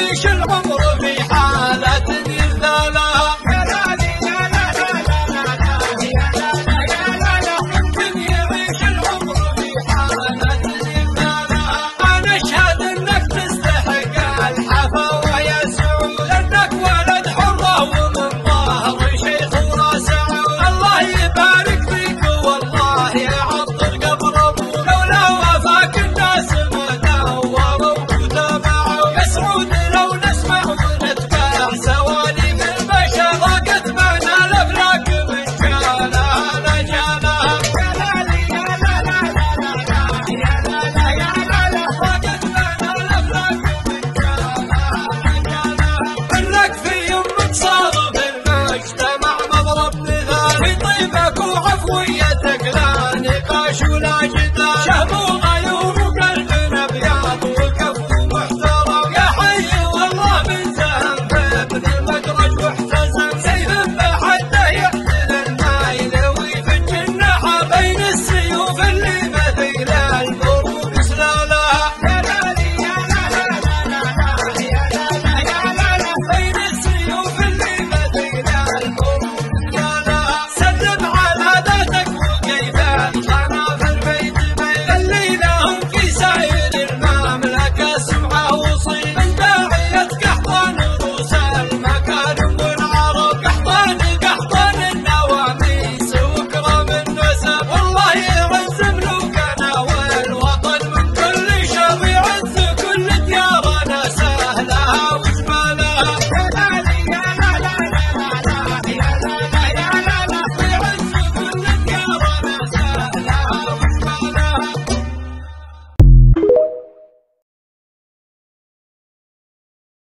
يعيش العمر في حالة يرثى ويتك لا نقاش ولا جدال شهم وغيور وقلبنا ابيض والكفو محترم يا حي والله من سهم بابن المدرج واحتزم سيف بحده يقتل المايل ويفج النحى بين السيوف اللي مثيل البروق سلالها يا لالي يا لا لا لا لا يا لا لا يا لا لا بين السيوف اللي مثيل البروق سلالها سلم على ذاتك وكيف